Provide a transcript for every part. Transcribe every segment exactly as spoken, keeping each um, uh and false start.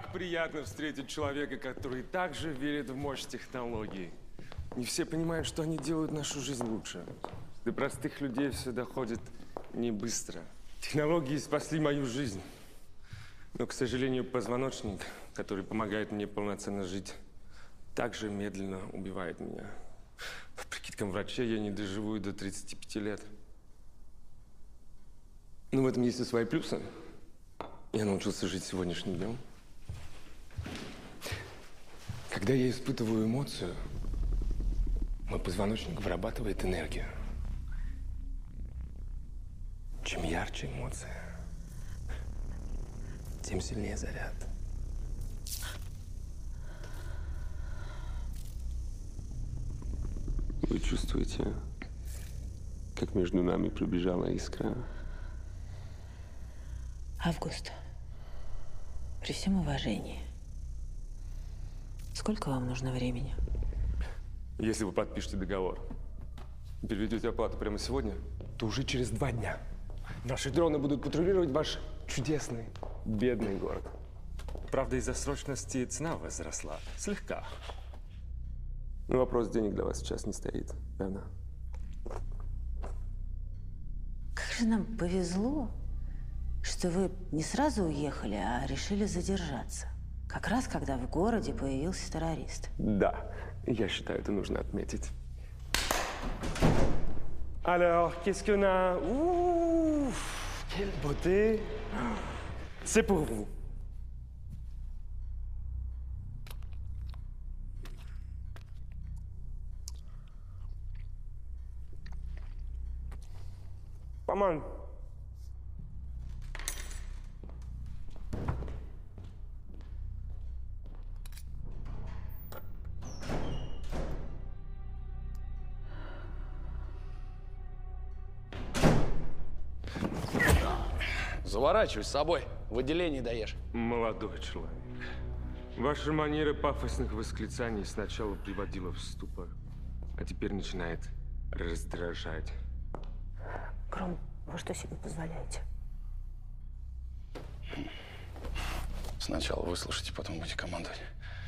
Так приятно встретить человека, который также верит в мощь технологий. Не все понимают, что они делают нашу жизнь лучше. До простых людей все доходит не быстро. Технологии спасли мою жизнь. Но, к сожалению, позвоночник, который помогает мне полноценно жить, также медленно убивает меня. По прикидкам врачей, я не доживу до тридцати пяти лет. Но в этом есть и свои плюсы. Я научился жить сегодняшним днем. Когда я испытываю эмоцию, мой позвоночник вырабатывает энергию. Чем ярче эмоция, тем сильнее заряд. Вы чувствуете, как между нами пробежала искра? Август, при всем уважении, сколько вам нужно времени? Если вы подпишете договор, переведете оплату прямо сегодня, то уже через два дня наши дроны будут патрулировать ваш чудесный, бедный город. Правда, из-за срочности цена возросла. Слегка. Но вопрос денег для вас сейчас не стоит, верно? Как же нам повезло, что вы не сразу уехали, а решили задержаться. Как раз, когда в городе появился террорист. Да, я считаю, это нужно отметить. Alors, qu'est-ce qu'on a? Ouh, quelle beauté! C'est pour vous. Pas mal. Заворачивай с собой, в отделении даешь. Молодой человек, ваша манера пафосных восклицаний сначала приводила в ступор, а теперь начинает раздражать. Гром, вы что себе позволяете? Сначала выслушайте, потом будете командовать.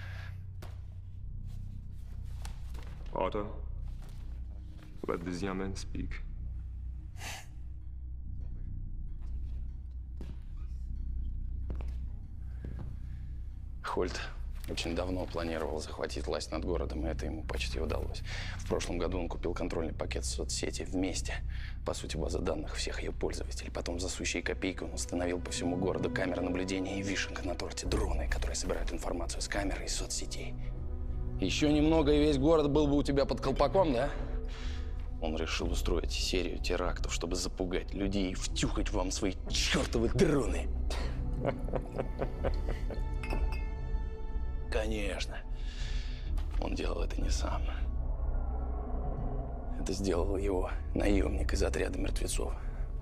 Otto, let this young man speak. Хольт очень давно планировал захватить власть над городом, и это ему почти удалось. В прошлом году он купил контрольный пакет соцсети «Вместе». По сути, база данных всех ее пользователей. Потом за сущие копейки он установил по всему городу камеры наблюдения и вишенка на торте дроны, которые собирают информацию с камер и соцсетей. Еще немного, и весь город был бы у тебя под колпаком, да? Он решил устроить серию терактов, чтобы запугать людей и втюхать вам свои чертовы дроны. Конечно. Он делал это не сам. Это сделал его наемник из отряда мертвецов.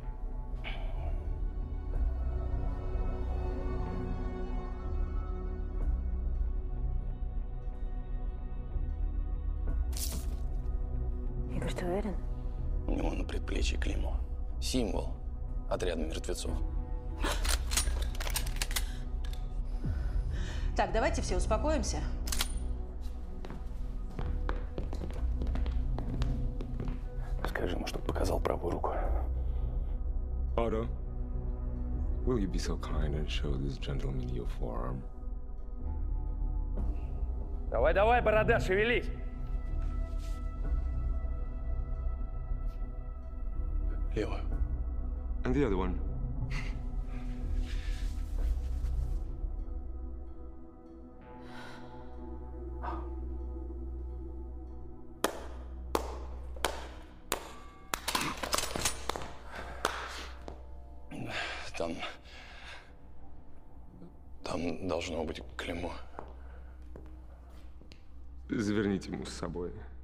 Игорь, ты уверен? У него на предплечье клеймо. Символ отряда мертвецов. Так, давайте все успокоимся. Скажи ему, чтобы показал правую руку. Otto, will you be so kind and show this gentleman your forearm? Давай, давай, борода, шевелись! Левую. And the other one. Там... Там должно быть клеймо. Заверните ему с собой.